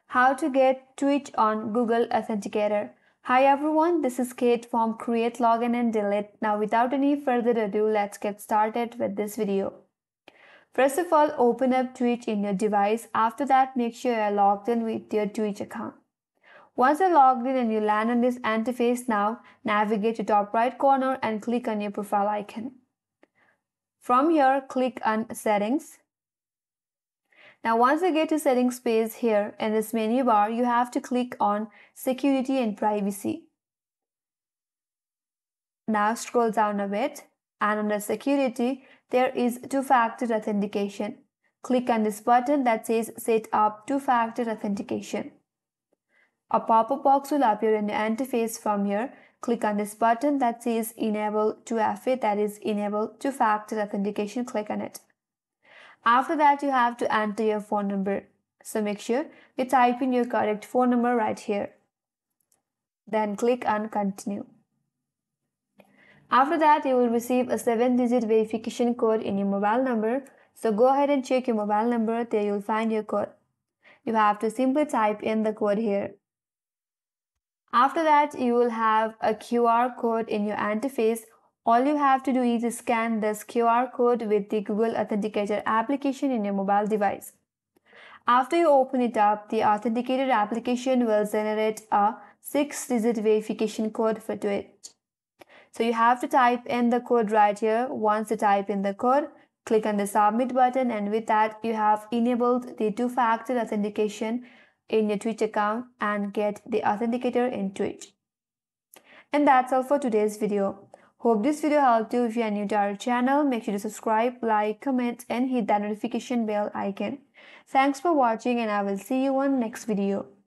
How to get Twitch on Google Authenticator. Hi everyone, this is Kate from Create, Login and Delete. Now without any further ado, let's get started with this video. First of all, open up Twitch in your device. After that, make sure you are logged in with your Twitch account. Once you're logged in and you land on this interface now, navigate to top right corner and click on your profile icon. From here, click on Settings. Now once you get to settings page here in this menu bar, you have to click on Security and Privacy. Now scroll down a bit and under Security, there is two-factor authentication. Click on this button that says Set Up Two-Factor Authentication. A pop-up box will appear in the interface from here. Click on this button that says Enable 2FA, that is Enable Two-Factor Authentication. Click on it. After that, you have to enter your phone number. So make sure you type in your correct phone number right here. Then click on Continue. After that, you will receive a 7-digit verification code in your mobile number. So go ahead and check your mobile number. There you'll find your code. You have to simply type in the code here. After that, you will have a QR code in your interface. All you have to do is scan this QR code with the Google Authenticator application in your mobile device. After you open it up, the Authenticator application will generate a 6-digit verification code for Twitch. So you have to type in the code right here. Once you type in the code, click on the Submit button, and with that, you have enabled the two-factor authentication in your Twitch account and get the Authenticator in Twitch. And that's all for today's video. Hope this video helped you. If you are new to our channel, make sure to subscribe, like, comment and hit that notification bell icon. Thanks for watching and I will see you on next video.